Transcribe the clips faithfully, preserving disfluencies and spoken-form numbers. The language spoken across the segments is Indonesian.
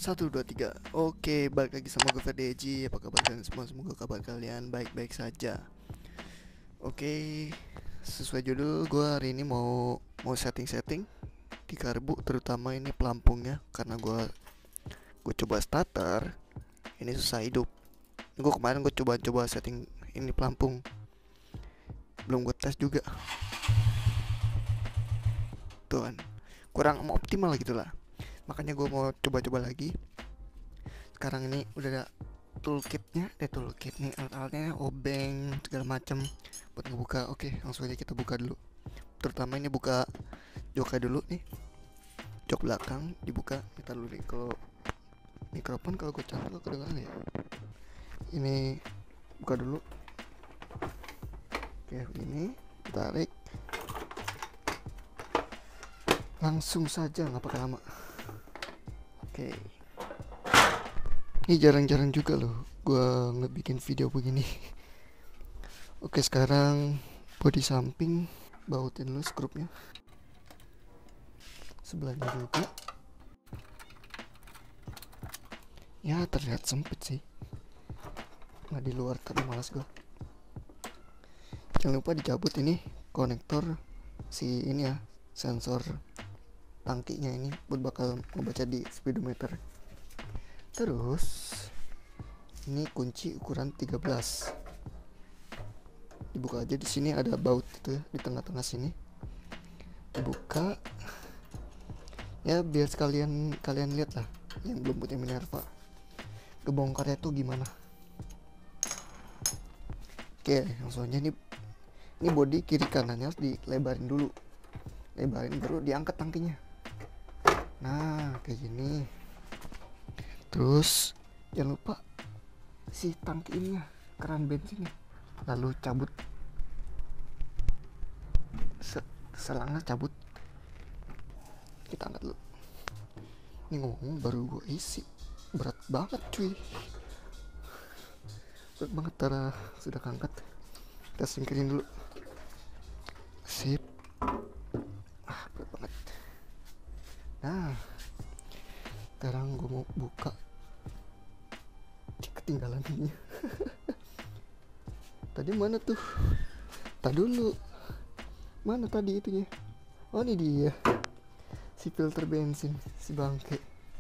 Satu, dua, tiga. Oke, balik lagi sama gue Ferdeji. Apa kabar kalian semua? Semoga kabar kalian baik-baik saja. Oke, sesuai judul, gue hari ini mau mau setting-setting di karbu, terutama ini pelampungnya, karena gue gue coba starter, ini susah hidup. Gue kemarin gue coba-coba setting ini pelampung, belum gue tes juga. Tuh kan, kurang optimal gitu lah. Makanya gue mau coba-coba lagi. Sekarang ini udah ada toolkitnya, deh toolkit nih, alat-alatnya, obeng segala macem buat ngebuka. Oke, langsung aja kita buka dulu. Terutama ini buka joknya dulu nih, jok belakang dibuka. Kita dulu nih, kalau mikrofon kalau gue cantul kedengeran ya. Ini buka dulu. Oke, ini tarik. Langsung saja, nggak pakai lama. Oke, ini jarang-jarang juga loh gue ngebikin video begini. Oke, sekarang bodi samping, bautin dulu skrupnya, sebelahnya juga. Ya terlihat sempit sih, nggak di luar, tapi malas gue. Jangan lupa dicabut ini konektor si ini ya, sensor tangkinya ini buat bakal ngebaca di speedometer. Terus ini kunci ukuran tiga belas. Dibuka aja, di sini ada baut itu ya, di tengah-tengah sini. Dibuka. Ya biar sekalian kalian lihat lah yang belum punya Minerva, kebongkarnya tuh gimana. Oke, langsung aja. Ini ini bodi kiri kanannya harus dilebarin dulu. Lebarin baru diangkat tangkinya. Nah, kayak gini. Terus jangan lupa si tangki ininya, keran bensinnya, lalu cabut Se selangnya, cabut. Kita angkat dulu. Ini ngomong baru gue isi, berat banget cuy, berat banget. Tara sudah keangkat, kita singkirin dulu. Sip. Ah, berat banget. Nah, sekarang gue mau buka. Ketinggalan ini. Tadi mana tuh? Tadi dulu. Mana tadi itunya? Oh, ini dia. Si filter bensin, si bangke.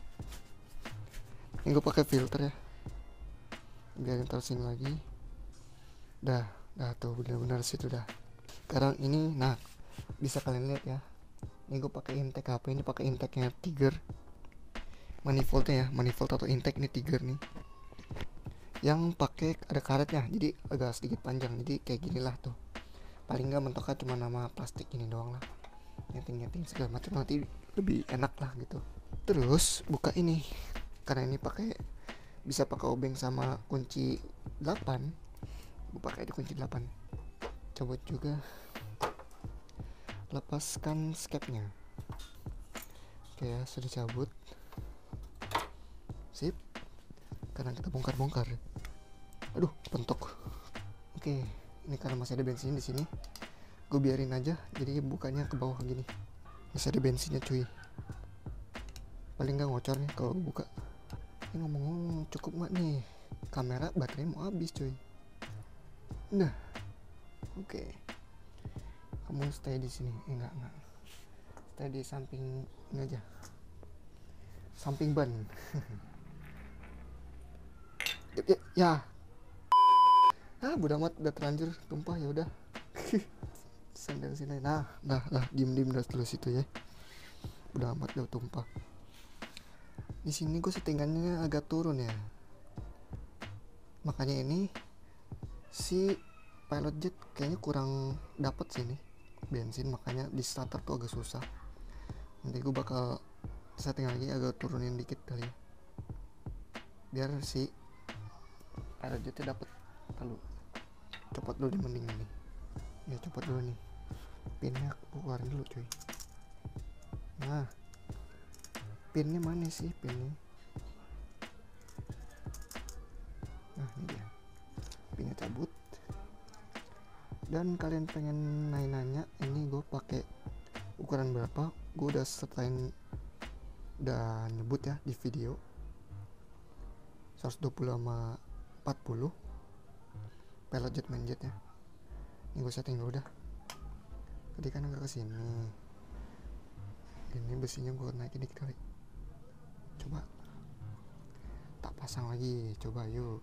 Ini gue pakai filter ya. Biarin terusin lagi. Dah, dah tuh benar-benar situ dah. Sekarang ini, nah, bisa kalian lihat ya. Ini gue pakai intake H P, ini pakai intake-nya Tiger. Manifoldnya ya, manifold atau intake ini Tiger nih. Yang pakai ada karetnya, jadi agak sedikit panjang, jadi kayak gini lah tuh. Paling nggak mentoknya cuma nama plastik ini doang lah, nyeting-nyeting segala macam, nanti lebih enak lah gitu. Terus buka ini, karena ini pakai bisa pakai obeng sama kunci delapan, gue pakai di kunci delapan. Cabut juga, lepaskan skepnya. Oke ya, sudah cabut. Sip. Karena kita bongkar-bongkar. Aduh, pentok. Oke, ini karena masih ada bensin di sini, gue biarin aja. Jadi bukanya ke bawah gini. Masih ada bensinnya cuy. Paling nggak ngocor nih kalau buka. Ini ngomong-ngomong, cukup nggak nih? Kamera baterai mau habis cuy. Nah, oke. Kamu stay di sini. Eh, enggak enggak. Stay di samping ini aja. Samping ban. Ya, ya, ya. Ah, bodo amat, udah terlanjur tumpah, ya udah. Sandal sini. Nah, nah, nah, diem-diem udah dulu situ ya. Udah amat, udah tumpah. Di sini gue settingannya agak turun ya. Makanya ini si pilot jet kayaknya kurang dapet sih nih bensin, makanya di starter tuh agak susah. Nanti gue bakal setting lagi, agak turunin dikit kali ya, biar si pilot jetnya dapet. Lalu copot dulu di mending nih. Ya copot dulu nih, pinnya keluarin dulu cuy. Nah, pinnya mana sih pinnya? Nah, ini dia, pinnya cabut. Dan kalian pengen nanya-nanya ini gue pakai ukuran berapa, gue udah setain, udah nyebut ya di video. seratus dua puluh sama empat puluh pilot jet main jetnya. Ini gue setting dulu dah. Tadi kan agak kesini. Ini besinya gue naikin dikit kali. Coba tak pasang lagi, coba yuk.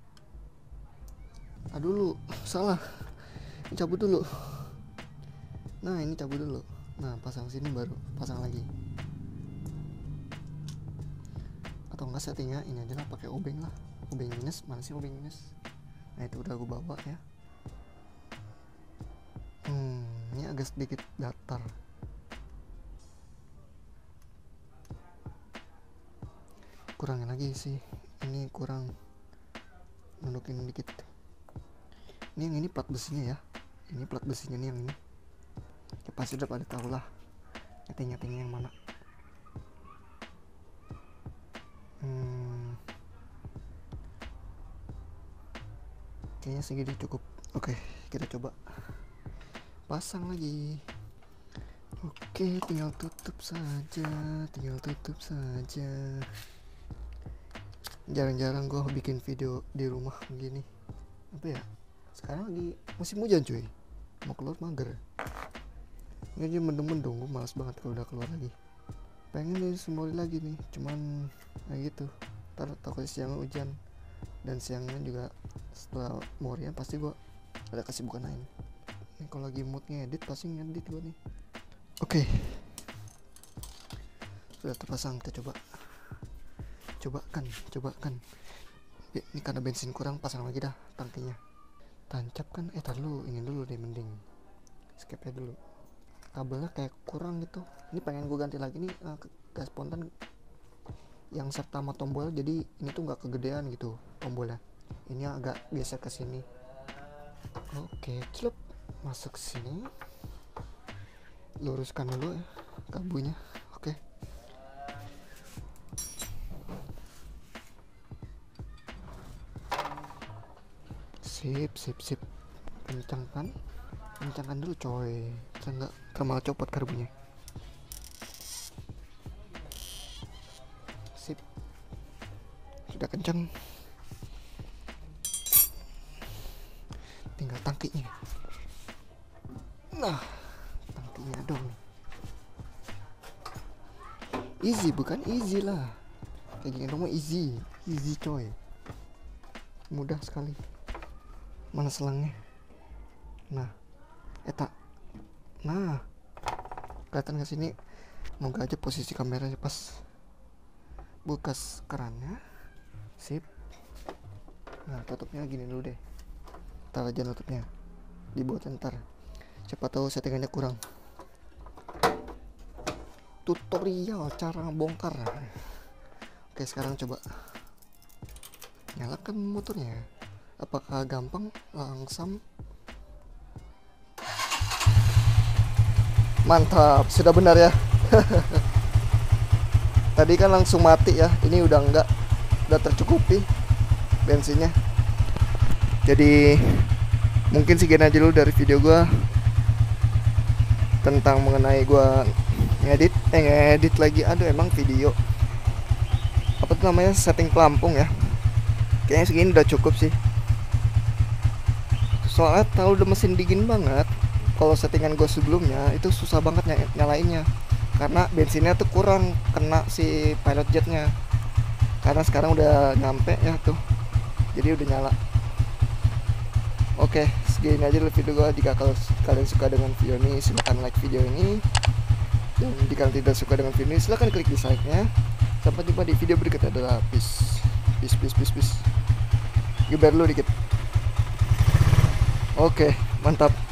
Ah dulu, salah. Ini cabut dulu. Nah ini cabut dulu. Nah pasang sini baru pasang lagi. Atau enggak settingnya ini aja lah, pakai obeng lah. Obeng minus, mana sih obeng minus? Nah itu udah gue bawa ya. Hmm, ini agak sedikit datar. Kurangin lagi sih. Ini kurang, nundukin dikit. Ini yang ini plat besinya ya. Ini plat besinya nih yang ini. Ya pasti udah pada tahu lah. Nyeting-nyetingnya yang mana. Hmm. Kayaknya segini cukup. Oke, kita coba pasang lagi. Oke, tinggal tutup saja, tinggal tutup saja. Jarang-jarang gue bikin video di rumah begini. Apa ya? Sekarang lagi musim hujan cuy. Mau keluar mager. Ini aja mendung-mendung, gue malas banget kalau udah keluar lagi. Pengen nih semoli lagi nih, cuman kayak gitu. Ntar takut siang hujan. Dan siangnya juga setelah morian pasti gue ada kesibukan lain. Ini kalau lagi mood ngedit pasti ngedit gue nih. Oke, sudah terpasang, kita coba. Coba kan, coba kan. Ini karena bensin kurang, pasang lagi dah tangkinya. Tancap kan, eh tar dulu, ini dulu deh mending. Skip ya dulu. Kabelnya kayak kurang gitu. Ini pengen gue ganti lagi nih, uh, gas spontan yang serta sama tombol, jadi ini tuh nggak kegedean gitu tombolnya. Ini agak geser ke sini. Oke, celup masuk sini. Luruskan dulu ya kabunya. Oke. Sip, sip, sip. Kencangkan. Kencangkan dulu coy. Kita nggak terlalu copot karbunya. Sip. Sudah kencang. Tinggal tangkinya. Nah, tangkinya dong. Easy bukan easy lah. Kayak gini dong mah easy. Easy coy. Mudah sekali. Mana selangnya? Nah, eta. Nah, kelihatan ke sini. Moga aja posisi kameranya pas. Bukas kerannya. Sip. Nah, tutupnya gini dulu deh. Ntar aja tutupnya. Dibuat ntar. Siapa tahu settingannya kurang. Tutorial cara bongkar. Oke, sekarang coba nyalakan motornya. Apakah gampang? Langsung. Mantap, sudah benar ya. Tadi kan langsung mati ya. Ini udah enggak, udah tercukupi bensinnya. Jadi mungkin sekian aja dulu dari video gua tentang mengenai gua ngedit eh ngedit lagi. Aduh, emang video apa tuh namanya, setting pelampung ya. Kayaknya segini udah cukup sih. Soalnya tahu udah mesin dingin banget. Kalau settingan gue sebelumnya itu susah banget ny nyalainnya karena bensinnya tuh kurang kena si pilot jetnya. Karena sekarang udah nyampe ya tuh, jadi udah nyala. Oke, segini aja dulu video gue. Jika kalau kalian suka dengan video ini, silahkan like video ini. Dan jika kalian tidak suka dengan video ini, silahkan klik dislike-nya. Sampai jumpa di video berikutnya. Adalah peace, peace, peace, peace, peace. Geber dulu dikit. Oke, mantap.